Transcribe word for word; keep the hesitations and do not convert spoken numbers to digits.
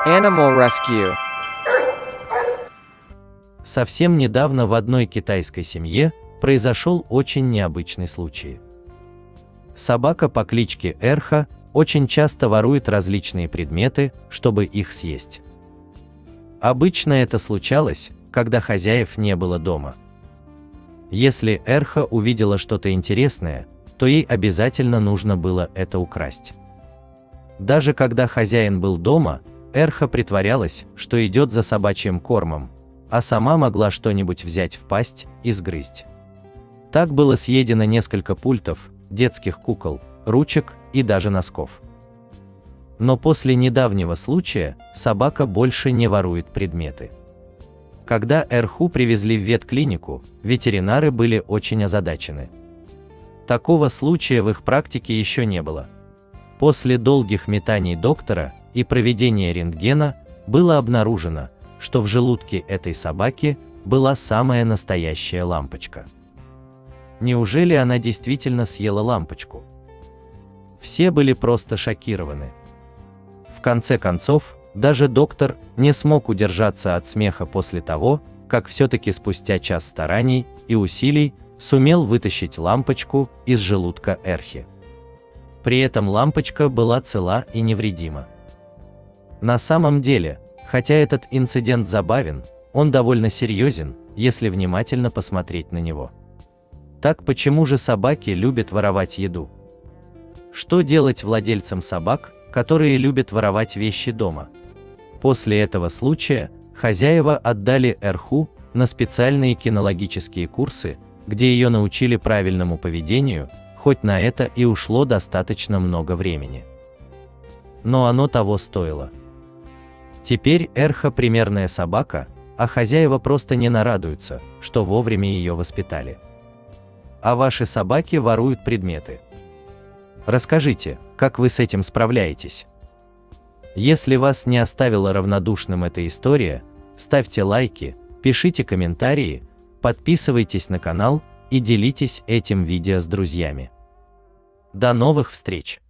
Animal Rescue. Совсем недавно в одной китайской семье произошел очень необычный случай. Собака по кличке Эрха очень часто ворует различные предметы, чтобы их съесть. Обычно это случалось, когда хозяев не было дома. Если Эрха увидела что-то интересное, то ей обязательно нужно было это украсть. Даже когда хозяин был дома, Эрха притворялась, что идет за собачьим кормом, а сама могла что-нибудь взять в пасть и сгрызть. Так было съедено несколько пультов, детских кукол, ручек и даже носков. Но после недавнего случая собака больше не ворует предметы. Когда Эрху привезли в ветклинику, ветеринары были очень озадачены. Такого случая в их практике еще не было. После долгих метаний доктора и проведения рентгена было обнаружено, что в желудке этой собаки была самая настоящая лампочка. Неужели она действительно съела лампочку? Все были просто шокированы. В конце концов, даже доктор не смог удержаться от смеха после того, как все-таки спустя час стараний и усилий сумел вытащить лампочку из желудка Эрхи. При этом лампочка была цела и невредима. На самом деле, хотя этот инцидент забавен, он довольно серьезен, если внимательно посмотреть на него. Так почему же собаки любят воровать еду? Что делать владельцам собак, которые любят воровать вещи дома? После этого случая хозяева отдали Эрху на специальные кинологические курсы, где ее научили правильному поведению, хоть на это и ушло достаточно много времени. Но оно того стоило. Теперь Эрха примерная собака, а хозяева просто не нарадуются, что вовремя ее воспитали. А ваши собаки воруют предметы. Расскажите, как вы с этим справляетесь? Если вас не оставила равнодушным эта история, ставьте лайки, пишите комментарии, подписывайтесь на канал и делитесь этим видео с друзьями. До новых встреч!